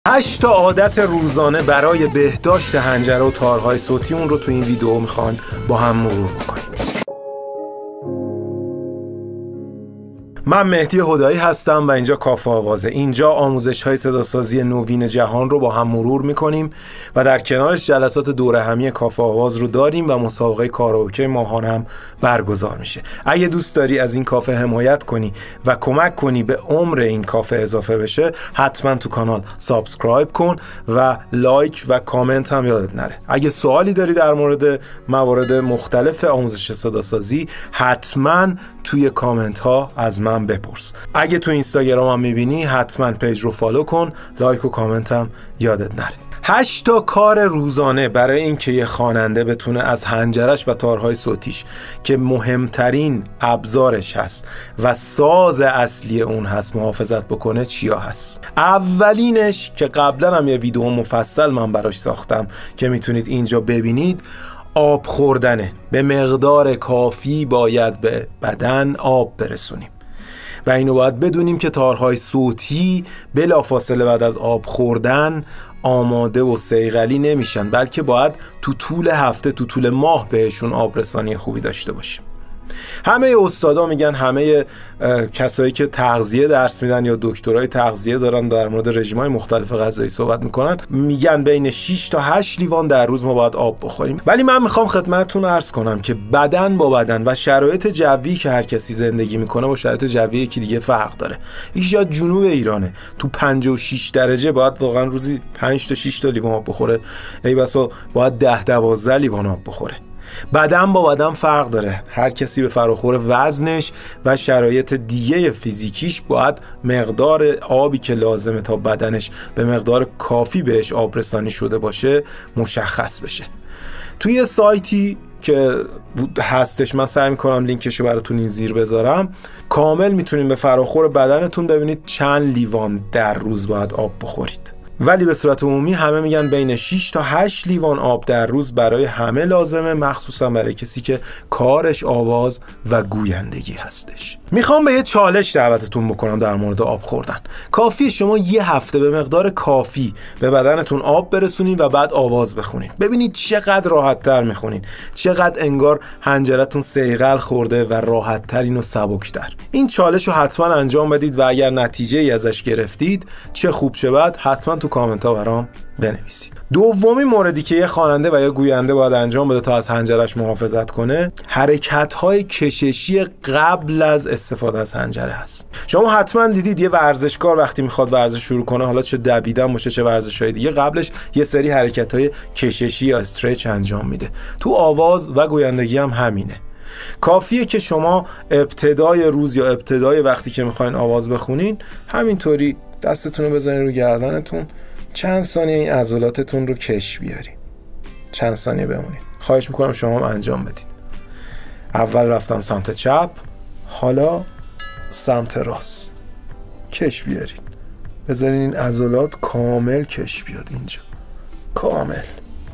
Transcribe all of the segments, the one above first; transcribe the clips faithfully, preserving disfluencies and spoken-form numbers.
هشت تا عادت روزانه برای بهداشت حنجره و تارهای صوتی اون رو تو این ویدیو میخوان با هم مرور بکنیم. من مهدی هدایی هستم و اینجا کافه آوازه. اینجا آموزش های صداسازی نوین جهان رو با هم مرور میکنیم و در کنارش جلسات دوره همی کافه آواز رو داریم و مسابقه کاراوکه ماهانه هم برگزار میشه. اگه دوست داری از این کافه حمایت کنی و کمک کنی به عمر این کافه اضافه بشه، حتما تو کانال سابسکرایب کن و لایک و کامنت هم یادت نره. اگه سوالی داری در مورد موارد مختلف آموزش صداسازی، حتما توی کامنت ها از من بپرس. اگه تو اینستاگرام هم میبینی، حتما پیج رو فالو کن، لایک و کامنت هم یادت نره. هشت تا کار روزانه برای اینکه یه خواننده بتونه از حنجرش و تارهای صوتیش که مهمترین ابزارش هست و ساز اصلی اون هست محافظت بکنه چیا هست؟ اولینش که قبلا هم یه ویدیو مفصل من براش ساختم که میتونید اینجا ببینید، آب خوردنه. به مقدار کافی باید به بدن آب برسونیم و اینو باید بدونیم که تارهای صوتی بلافاصله بعد از آب خوردن آماده و صیقلی نمیشن، بلکه باید تو طول هفته تو طول ماه بهشون آبرسانی خوبی داشته باشیم. همه استادا میگن، همه کسایی که تغذیه درس میدن یا دکترای تغذیه دارن در مورد رژیم‌های مختلف غذایی صحبت میکنن، میگن بین شش تا هشت لیوان در روز ما باید آب بخوریم. ولی من میخوام خدمتتون عرض کنم که بدن با بدن و شرایط جوی که هر کسی زندگی میکنه با شرایط جوی یکی دیگه فرق داره. یکی شاید جنوب ایرانه، تو پنجاه و شش درجه باید واقعا روزی پنج تا شش تا لیوان آب بخوره، ای بسا باید ده دوازده لیوان آب بخوره. بدن با بدن فرق داره. هر کسی به فراخور وزنش و شرایط دیگه فیزیکیش باید مقدار آبی که لازمه تا بدنش به مقدار کافی بهش آب رسانی شده باشه مشخص بشه. توی سایتی که هستش، من سعی میکنم لینکشو براتون این زیر بذارم، کامل میتونین به فراخور بدنتون ببینید چند لیوان در روز باید آب بخورید. ولی به صورت عمومی همه میگن بین شش تا هشت لیوان آب در روز برای همه لازمه، مخصوصا برای کسی که کارش آواز و گویندگی هستش. میخوام به یه چالش دعوتتون بکنم در مورد آب خوردن. کافیه شما یه هفته به مقدار کافی به بدنتون آب برسونین و بعد آواز بخونین. ببینید چقدر راحت تر میخونین، چقدر انگار حنجرتون صیقل خورده و راحت ترین و سبکتر. این چالش رو حتما انجام بدید و اگر نتیجه ای ازش گرفتید چه خوب چه بد، حتما تو کامنت ها برام بنویسید. دومی موردی که یه خواننده و یه گوینده باید انجام بده تا از حنجرش محافظت کنه، حرکت‌های کششی قبل از استفاده از حنجره هست. شما حتما دیدید یه ورزشکار وقتی میخواد ورزش شروع کنه، حالا چه دویدن باشه چه ورزش‌های دیگه، قبلش یه سری حرکت‌های کششی یا استرچ انجام میده. تو آواز و گویندگی هم همینه. کافیه که شما ابتدای روز یا ابتدای وقتی که میخواین آواز بخونین، همینطوری دستتون رو بزنین رو گردنتون، چند ثانیه این عضلاتتون رو کش بیارین، چند ثانیه بمونین. خواهش میکنم شما هم انجام بدید. اول رفتم سمت چپ، حالا سمت راست. کش بیارین، بذارین این عضلات کامل کش بیاد اینجا، کامل.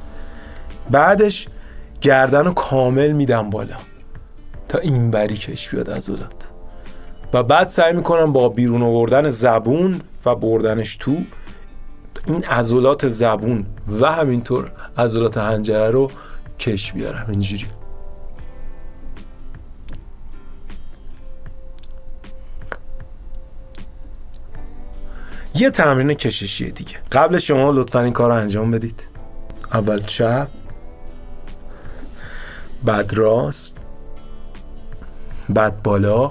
بعدش گردن رو کامل میدم بالا تا این بری کش بیاد عضلات، و بعد سعی میکنم با بیرون آوردن زبون و بردنش تو این عضلات زبون و همینطور عضلات حنجره رو کش بیارم اینجوری. یه تمرین کششی دیگه. قبل شما لطفا این کار رو انجام بدید. اول چپ، بعد راست، بعد بالا،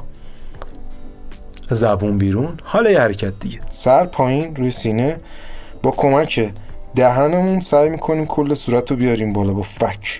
زبون بیرون. حالا یه حرکت دیگه، سر پایین روی سینه، با کمک دهنمون سعی میکنیم کل صورت رو بیاریم بالا با فک.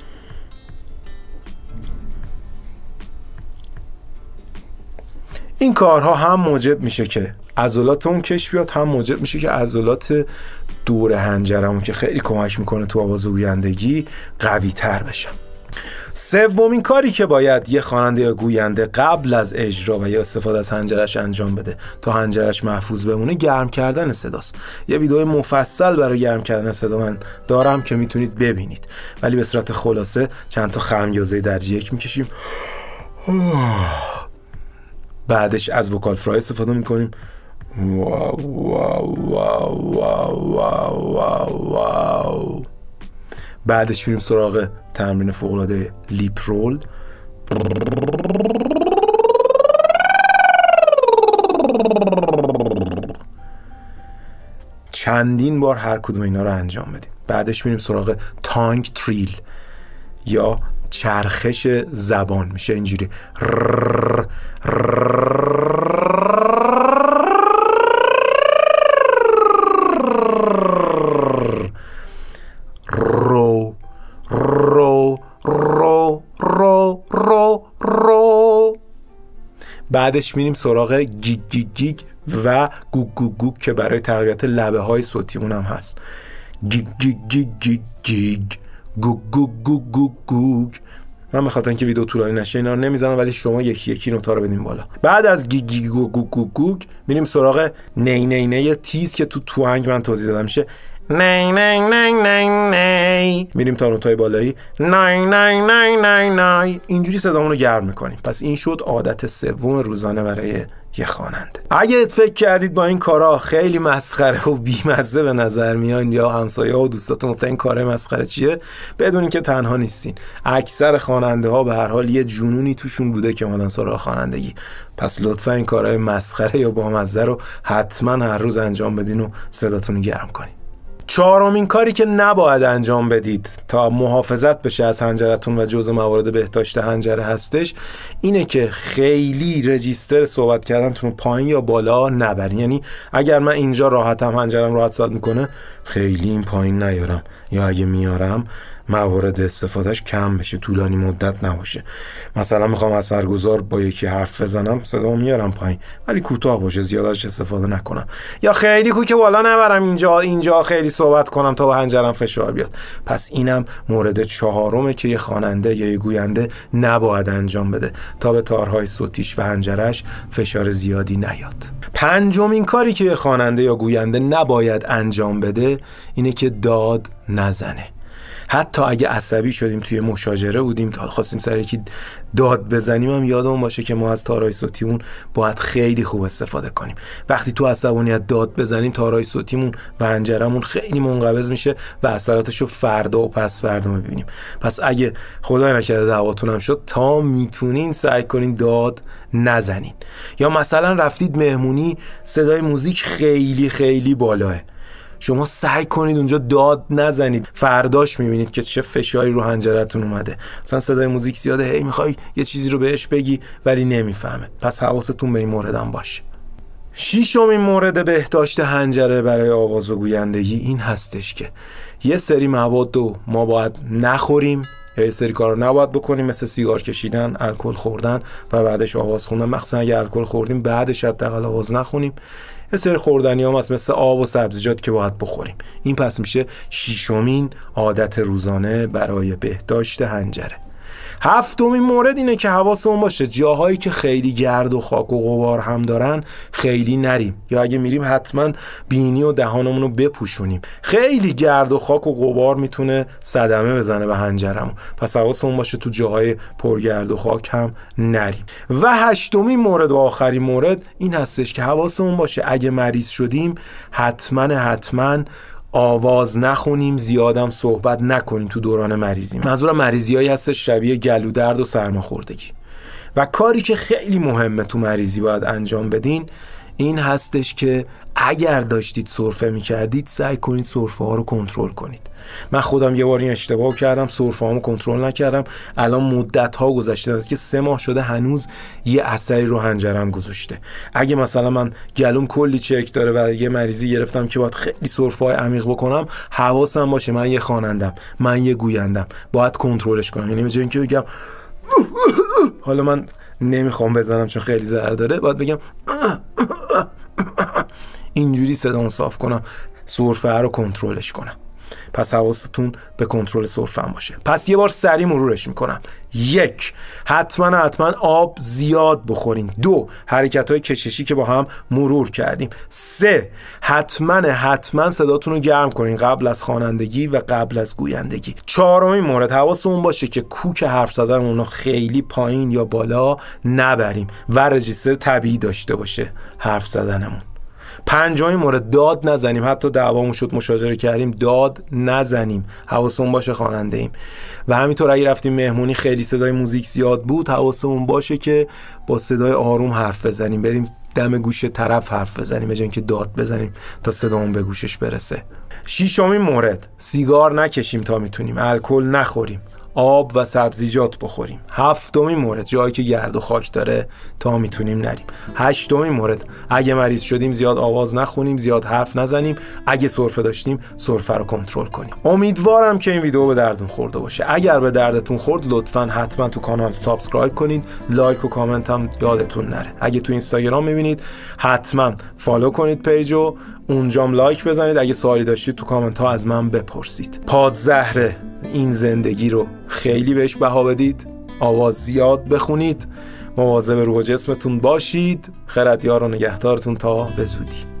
این کارها هم موجب میشه که عضلاتمون کش بیاد، هم موجب میشه که عضلات دور حنجرمون که خیلی کمک میکنه تو آواز و گویندگی قوی تر بشن. سومین کاری که باید یه خواننده یا گوینده قبل از اجرا و یا استفاده از حنجرش انجام بده تا حنجرش محفوظ بمونه، گرم کردن صداست. یه ویدیو مفصل برای گرم کردن صدا من دارم که میتونید ببینید، ولی به صورت خلاصه چند تا خمیازه درجه یک میکشیم، بعدش از وکال فرای استفاده میکنیم واو واو واو واو واو واو واو. بعدش میریم سراغ تمرین فوق‌العاده لیپ رول. چندین بار هر کدوم اینا رو انجام بدیم. بعدش میریم سراغ تانگ تریل یا چرخش زبان. میشه اینجوری رو رو رو رو رو رو. بعدش میریم سراغ گیگ گیگ گیگ و گوگ گوگ گوگ که برای تقویت لبه های صوتیمون هم هست. گیگ گیگ گیگ گیگ گیگ گوگ گوگ گوگ گوگ گوگ. من بخاطر اینکه ویدیو طولانی نشه اینا رو نمیزنم، ولی شما یکی یکی نوتا رو بدین بالا. بعد از گیگ گیگ گوگ گوگ گوگ گوگ میریم سراغ نی نی نی تیز که تو توانگ من توضیح دادم. میشه نی نی نی نی نی. میریم تا نوتای بالایی نی نی نی نی نی. اینجوری صدامون رو گرم میکنیم. پس این شد عادت سوم روزانه برای یه خواننده. اگه فکر کردید با این کارا خیلی مسخره و بیمزه به نظر میان یا همسایه‌ها و دوستاتون گفتن این کار مسخره چیه، بدونین که تنها نیستین. اکثر خواننده ها به هر حال یه جنونی توشون بوده که اومدن سراغ خوانندگی. پس لطفا این کارهای مسخره یا بامزه رو حتما هر روز انجام بدین و صداتون رو گرم کنین. چهارمین کاری که نباید انجام بدید تا محافظت بشه از حنجرتون و جزء موارد بهداشت حنجره هستش اینه که خیلی رجیستر صحبت کردنتون رو پایین یا بالا نبرین. یعنی اگر من اینجا راحتم حنجرم راحت صحبت میکنه خیلی این پایین نیارم، یا اگه میارم موارد استفادهش کم بشه، طولانی مدت نباشه. مثلا میخوام اثرگذار با یکی حرف بزنم صدامو میارم پایین ولی کوتاه باشه، زیادش استفاده نکنم. یا خیلی کوک بالا نبرم اینجا اینجا خیلی صحبت کنم تا به حنجرم فشار بیاد. پس اینم مورد چهارمه که یه خواننده یا یه گوینده نباید انجام بده تا به تارهای صوتیش و حنجرش فشار زیادی نیاد. پنجمین کاری که یه خواننده یا گوینده نباید انجام بده اینه که داد نزنه. حتی اگه عصبی شدیم توی مشاجره بودیم تا خواستیم سر یکی داد بزنیم هم یادمون باشه که ما از تارهای صوتیمون باید خیلی خوب استفاده کنیم. وقتی تو عصبانیت داد بزنیم تارهای صوتیمون و حنجرمون خیلی منقبض میشه و اثراتش رو فردا و پس فردا میبینیم. پس اگه خدای نکرده دعواتون هم شد تا میتونین سعی کنین داد نزنین. یا مثلا رفتید مهمونی صدای موزیک خیلی خیلی بالاه، شما سعی کنید اونجا داد نزنید. فرداش میبینید که چه فشاری رو حنجرتون اومده. مثلا صدای موزیک زیاده، هی میخوای یه چیزی رو بهش بگی ولی نمیفهمه. پس حواستون به این موردم باشه. ششمین مورد بهداشت حنجره برای آواز و گویندگی این هستش که یه سری مواد رو ما باید نخوریم یا یه سری کار رو نباید بکنیم، مثل سیگار کشیدن، الکل خوردن و بعدش آواز خوندن. مخصوصا اگه الکل خوردیم بعدش حداقل آواز نخونیم. یه سری خوردنی هم هست مثل آب و سبزیجات که باید بخوریم. این پس میشه ششمین عادت روزانه برای بهداشت حنجره. هفتمین مورد اینه که حواسمون باشه جاهایی که خیلی گرد و خاک و غبار هم دارن خیلی نریم، یا اگه میریم حتما بینی و دهانمون رو بپوشونیم. خیلی گرد و خاک و غبار میتونه صدمه بزنه به حنجرمون. پس حواسمون باشه تو جاهای پرگرد و خاک هم نریم. و هشتمین مورد و آخرین مورد این هستش که حواسمون باشه اگه مریض شدیم حتما حتما آواز نخونیم، زیادم صحبت نکنیم تو دوران مریضی. منظورم مریضیایی هستش شبیه گلو درد و سرماخوردگی. و کاری که خیلی مهمه تو مریضی باید انجام بدین این هستش که اگر داشتید سرفه میکردید سعی کنید سرفه ها رو کنترل کنید. من خودم یه بار این اشتباه کردم، سرفه هامو کنترل نکردم. الان مدت ها گذشته از که سه ماه شده هنوز یه اثری رو حنجرم گذاشته. اگه مثلا من گلوم کلی چرک داره و یه مریضی گرفتم که باید خیلی سرفه های عمیق بکنم، حواسم باشه من یه خوانندم، من یه گویندم، باید کنترلش کنم. یعنی به جای اینکه بگم حالا من نمیخوام بزنم چون خیلی ضرر داره، باید بگم اینجوری صدامو صاف کنم، سرفه رو کنترلش کنم. پس حواستون به کنترل سرفه هم باشه. پس یه بار سریع مرورش میکنم. یک، حتما حتما آب زیاد بخورین. دو، حرکت های کششی که با هم مرور کردیم. سه، حتما حتما صداتون رو گرم کنین قبل از خوانندگی و قبل از گویندگی. چهارمین مورد حواستون باشه که کوک حرف زدنمون رو خیلی پایین یا بالا نبریم و رجیستر طبیعی داشته باشه حرف زدنمون. پنجمین مورد، داد نزنیم. حتی دعوامون شد مشاجره کردیم، داد نزنیم، حواسمون باشه خواننده ایم. و همینطور اگه رفتیم مهمونی خیلی صدای موزیک زیاد بود، حواسمون باشه که با صدای آروم حرف بزنیم، بریم دم گوش طرف حرف بزنیم به جای اینکه داد بزنیم تا صدامون به گوشش برسه. ششمین مورد، سیگار نکشیم تا میتونیم، الکل نخوریم، آب و سبزیجات بخوریم. هفتمین مورد، جایی که گرد و خاک داره تا میتونیم نریم. هشتمین مورد، اگه مریض شدیم زیاد آواز نخونیم، زیاد حرف نزنیم، اگه سرفه داشتیم سرفه رو کنترل کنیم. امیدوارم که این ویدیو به دردتون خورده باشه. اگر به دردتون خورد لطفاً حتما تو کانال سابسکرایب کنید، لایک و کامنت هم یادتون نره. اگه تو اینستاگرام میبینید حتما فالو کنید پیجو، اونجام لایک بزنید. اگه سوالی داشتید تو کامنت ها از من بپرسید. پادزهر این زندگی رو خیلی بهش بها بدید، آواز زیاد بخونید، مواظب روح و جسمتون باشید. خردیار و نگهدارتون تا به زودی.